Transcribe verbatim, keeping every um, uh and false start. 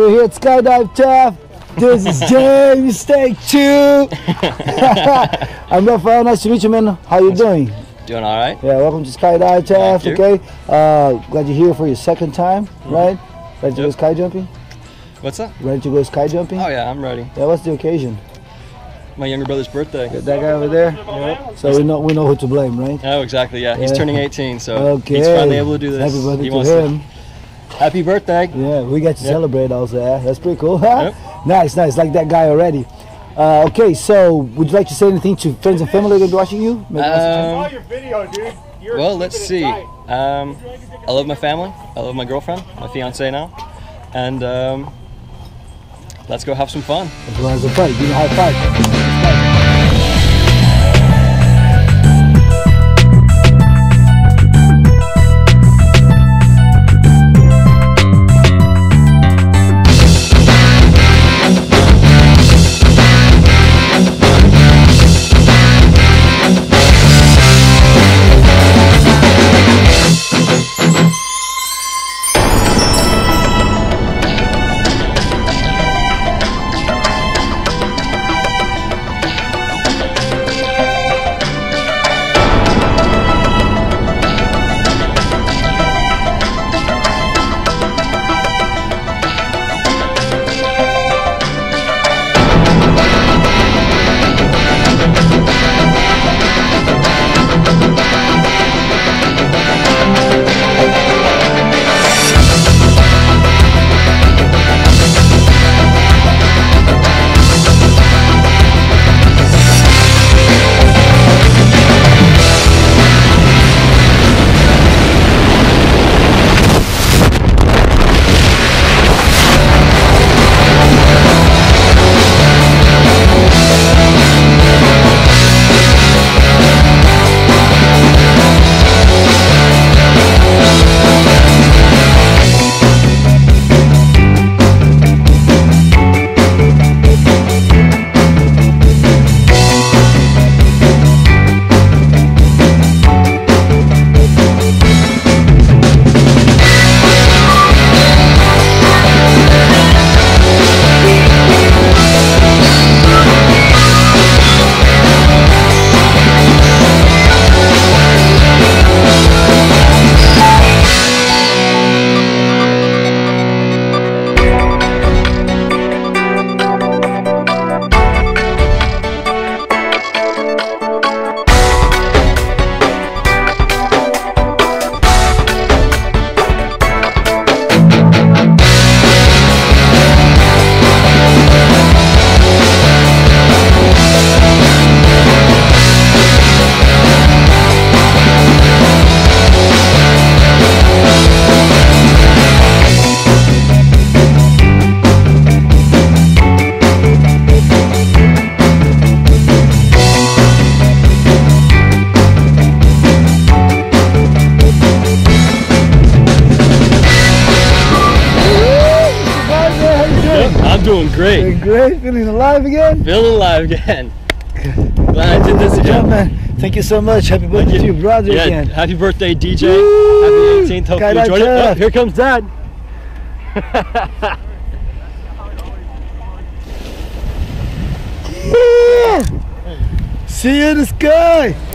We're here at Skydive Taft. This is James, take two. I'm Rafael, nice to meet you, man. How you doing? Doing all right. Yeah, welcome to Skydive Taft, okay? Uh, glad you're here for your second time, mm-hmm. right? Ready to yep. go sky jumping? What's that? Ready to go sky jumping? Oh yeah, I'm ready. Yeah, what's the occasion? My younger brother's birthday. That guy over there? Yep. So we know we know who to blame, right? Oh, exactly, yeah. He's yeah. turning eighteen, so okay. he's finally able to do this. Happy birthday he to wants him. To. Happy birthday. Yeah, we get to yep. celebrate also. Yeah? That's pretty cool. Yep. Nice, nice. Like that guy already. Uh, okay, so would you like to say anything to friends and family that are watching you? Um, I saw your video, dude. You're well, let's see. Um, I love my family. I love my girlfriend, my fiance now. And um, let's go have some fun. Let's go have some fun. Give me a high five. Doing great. Doing great. Feeling alive again? Feeling alive again. Glad I did this again. Man. Thank you so much. Happy birthday to your brother yeah, again. Happy birthday, D J. Woo! Happy eighteenth. Hope you enjoyed it. Oh, here comes Dad. Yeah. See you in the sky.